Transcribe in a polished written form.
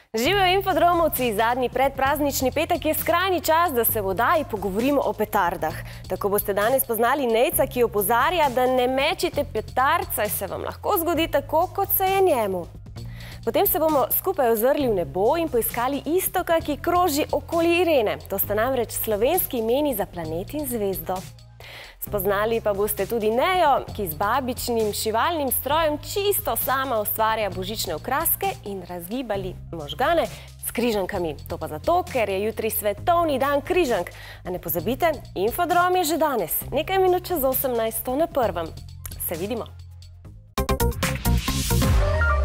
Živijo infodromovci, zadnji predpraznični petek je skrajni čas, da se v oddaji pogovorimo o petardah. Tako boste danes poznali Nejca, ki opozarja, da ne mečite petard, saj se vam lahko zgodi tako, kot se je njemu. Potem se bomo skupaj ozrli v nebo in poiskali Iztoka, ki kroži okoli Irene. To sta namreč slovenski imeni za planet in zvezdo. Spoznali pa boste tudi Nejo, ki z babičnim šivalnim strojem čisto sama ustvarja božične okraske in razgibali možgane s križankami. To pa zato, ker je jutri svetovni dan križank. A ne pozabite, Infodrom je že danes, nekaj minut čez 18 na Prvem. Se vidimo!